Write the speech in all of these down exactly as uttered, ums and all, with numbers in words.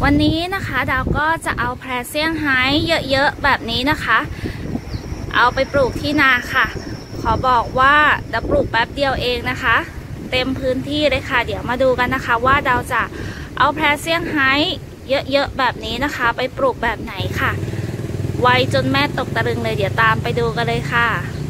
วันนี้นะคะดาวก็จะเอาแพรเซี่ยงไฮ้เยอะๆแบบนี้นะคะเอาไปปลูกที่นาค่ะขอบอกว่าดาวปลูกแป๊บเดียวเองนะคะเต็มพื้นที่เลยค่ะเดี๋ยวมาดูกันนะคะว่าดาวจะเอาแพรเซี่ยงไฮ้เยอะๆแบบนี้นะคะไปปลูกแบบไหนค่ะไวจนแม่ตกตะลึงเลยเดี๋ยวตามไปดูกันเลยค่ะ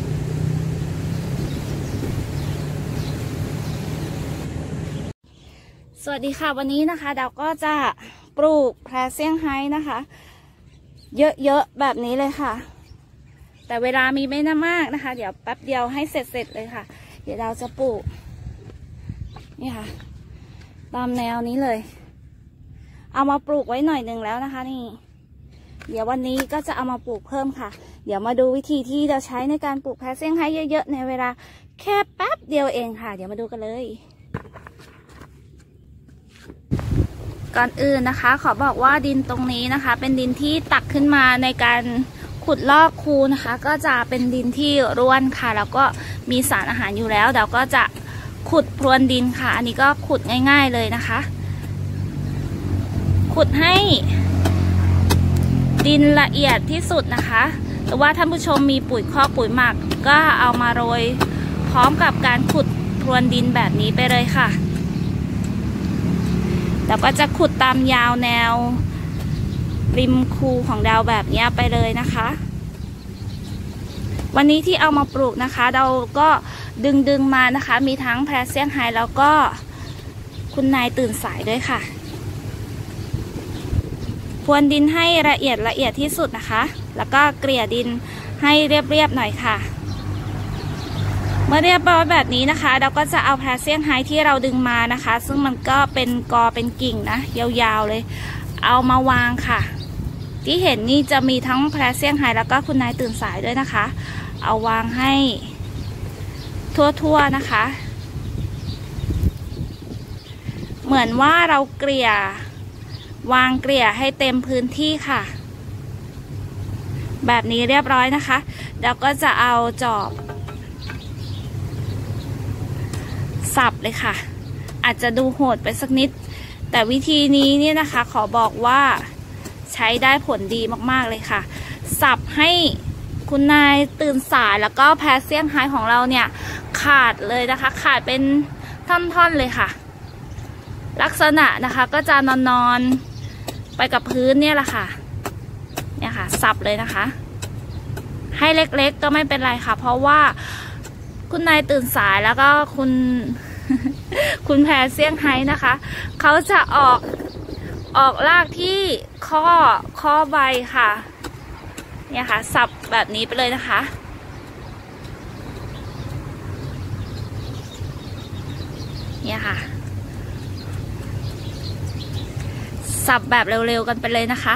สวัสดีค่ะวันนี้นะคะดาวก็จะปลูกแพรเซี่ยงไฮ้นะคะเยอะๆแบบนี้เลยค่ะแต่เวลามีไม่น่ามากนะคะเดี๋ยวแป๊บเดียวให้เสร็จๆเลยค่ะเดี๋ยวดาวจะปลูกนี่ค่ะตามแนวนี้เลยเอามาปลูกไว้หน่อยหนึ่งแล้วนะคะนี่เดี๋ยววันนี้ก็จะเอามาปลูกเพิ่มค่ะเดี๋ยวมาดูวิธีที่เราใช้ในการปลูกแพรเซี่ยงไฮ้เยอะๆในเวลาแค่แป๊บเดียวเองค่ะเดี๋ยวมาดูกันเลยก่อนอื่นนะคะขอบอกว่าดินตรงนี้นะคะเป็นดินที่ตักขึ้นมาในการขุดลอกคูนะคะก็จะเป็นดินที่ร่วนค่ะแล้วก็มีสารอาหารอยู่แล้วเดี๋ยวก็จะขุดพรวนดินค่ะอันนี้ก็ขุดง่ายๆเลยนะคะขุดให้ดินละเอียดที่สุดนะคะหรือว่าท่านผู้ชมมีปุ๋ยคอกปุ๋ยหมักก็เอามาโรยพร้อมกับการขุดพรวนดินแบบนี้ไปเลยค่ะแล้วก็จะขุดตามยาวแนวริมคูของดาวแบบนี้ไปเลยนะคะวันนี้ที่เอามาปลูกนะคะเราก็ดึงดึงมานะคะมีทั้งแพรเซี่ยงไฮ้แล้วก็คุณนายตื่นสายด้วยค่ะพรวนดินให้ละเอียดละเอียดที่สุดนะคะแล้วก็เกลี่ยดินให้เรียบๆหน่อยค่ะเมื่อเรียบร้อยแบบนี้นะคะเราก็จะเอาแพรเซี่ยงไฮ้ที่เราดึงมานะคะซึ่งมันก็เป็นกอเป็นกิ่งนะยาวๆเลยเอามาวางค่ะที่เห็นนี่จะมีทั้งแพรเซี่ยงไฮ้แล้วก็คุณนายตื่นสายด้วยนะคะเอาวางให้ทั่วๆนะคะเหมือนว่าเราเกลี่ยวางเกลี่ยให้เต็มพื้นที่ค่ะแบบนี้เรียบร้อยนะคะแล้วก็จะเอาจอบสับเลยค่ะอาจจะดูโหดไปสักนิดแต่วิธีนี้เนี่ยนะคะขอบอกว่าใช้ได้ผลดีมากๆเลยค่ะสับให้คุณนายตื่นสายแล้วก็แพรเซี่ยงไฮ้ของเราเนี่ยขาดเลยนะคะขาดเป็นท่อนๆเลยค่ะลักษณะนะคะก็จะนอนๆไปกับพื้นเนี่ยแหละค่ะเนี่ยค่ะสับเลยนะคะให้เล็กๆก็ไม่เป็นไรค่ะเพราะว่าคุณนายตื่นสายแล้วก็คุณคุณแพรเซี่ยงไฮ้นะคะเขาจะออกออกรากที่ข้อข้อใบค่ะเนี่ยค่ะสับแบบนี้ไปเลยนะคะเนี่ยค่ะสับแบบเร็วๆกันไปเลยนะคะ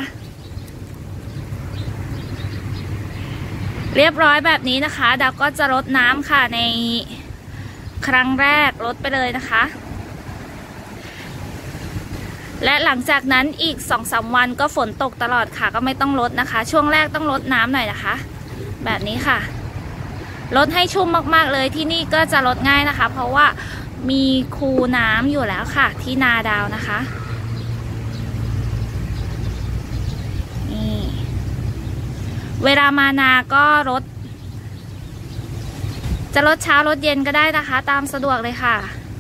เรียบร้อยแบบนี้นะคะดาวก็จะรดน้ำค่ะในครั้งแรกรดไปเลยนะคะและหลังจากนั้นอีก สองสาม วันก็ฝนตกตลอดค่ะก็ไม่ต้องรดนะคะช่วงแรกต้องรดน้ำหน่อยนะคะแบบนี้ค่ะรดให้ชุ่มมากๆเลยที่นี่ก็จะรดง่ายนะคะเพราะว่ามีคูน้ำอยู่แล้วค่ะที่นาดาวนะคะนี่เวลามานาก็รดจะรดเช้ารดเย็นก็ได้นะคะตามสะดวกเลยค่ะ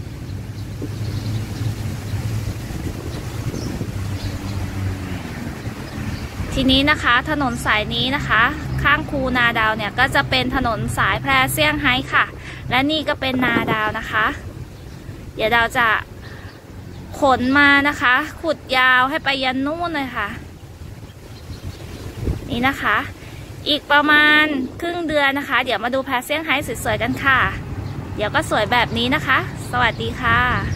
ทีนี้นะคะถนนสายนี้นะคะข้างคูนาดาวเนี่ยก็จะเป็นถนนสายแพรเซี่ยงไฮ้ค่ะและนี่ก็เป็นนาดาวนะคะเดี๋ยวดาวจะขนมานะคะขุดยาวให้ไปยันนู่นเลยค่ะนี่นะคะอีกประมาณครึ่งเดือนนะคะเดี๋ยวมาดูแพรเซี่ยงไฮ้สวยๆกันค่ะเดี๋ยวก็สวยแบบนี้นะคะสวัสดีค่ะ